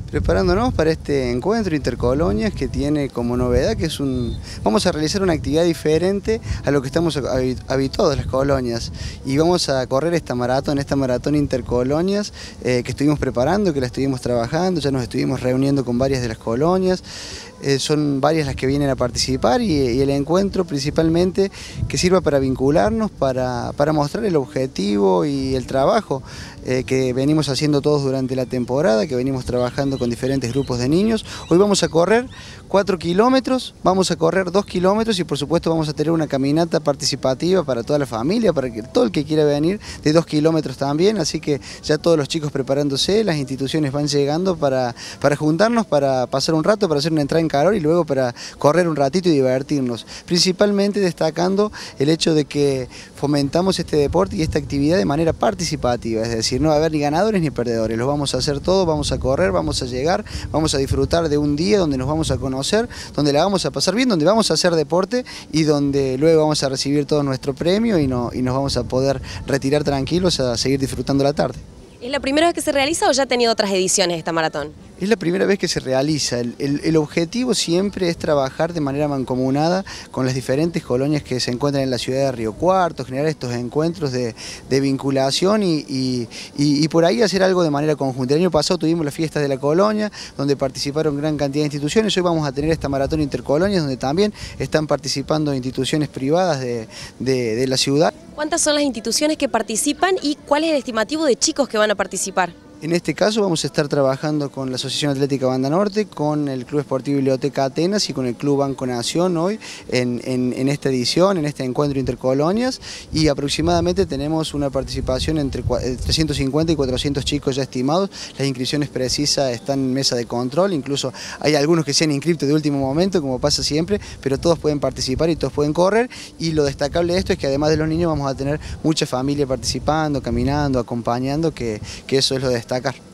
Preparándonos para este encuentro intercolonias que tiene como novedad que vamos a realizar una actividad diferente a lo que estamos habituados las colonias, y vamos a correr esta maratón intercolonias que estuvimos preparando, que la estuvimos trabajando, ya nos estuvimos reuniendo con varias de las colonias. Son varias las que vienen a participar y el encuentro principalmente que sirva para vincularnos, para mostrar el objetivo y el trabajo que venimos haciendo todos durante la temporada, que venimos trabajando con diferentes grupos de niños. Hoy vamos a correr 4 kilómetros, vamos a correr 2 kilómetros y por supuesto vamos a tener una caminata participativa para toda la familia, para que todo el que quiera venir, de 2 kilómetros también, así que ya todos los chicos preparándose, las instituciones van llegando para juntarnos, para pasar un rato, para hacer una entrada en calor y luego para correr un ratito y divertirnos. Principalmente destacando el hecho de que fomentamos este deporte y esta actividad de manera participativa, es decir, no va a haber ni ganadores ni perdedores, lo vamos a hacer todo, vamos a correr, vamos a llegar, vamos a disfrutar de un día donde nos vamos a conocer, donde la vamos a pasar bien, donde vamos a hacer deporte y donde luego vamos a recibir todo nuestro premio y nos vamos a poder retirar tranquilos a seguir disfrutando la tarde. ¿Es la primera vez que se realiza o ya ha tenido otras ediciones esta maratón? Es la primera vez que se realiza. El objetivo siempre es trabajar de manera mancomunada con las diferentes colonias que se encuentran en la ciudad de Río Cuarto, generar estos encuentros de vinculación y por ahí hacer algo de manera conjunta. El año pasado tuvimos las fiestas de la colonia, donde participaron gran cantidad de instituciones. Hoy vamos a tener esta maratón intercolonias, donde también están participando instituciones privadas de la ciudad. ¿Cuántas son las instituciones que participan y cuál es el estimativo de chicos que van a participar? En este caso vamos a estar trabajando con la Asociación Atlética Banda Norte, con el Club Esportivo Biblioteca Atenas y con el Club Banco Nación hoy en esta edición, en este encuentro intercolonias, y aproximadamente tenemos una participación entre 350 y 400 chicos ya estimados. Las inscripciones precisas están en mesa de control, incluso hay algunos que se han inscrito de último momento, como pasa siempre, pero todos pueden participar y todos pueden correr, y lo destacable de esto es que además de los niños vamos a tener mucha familia participando, caminando, acompañando, que eso es lo destacar.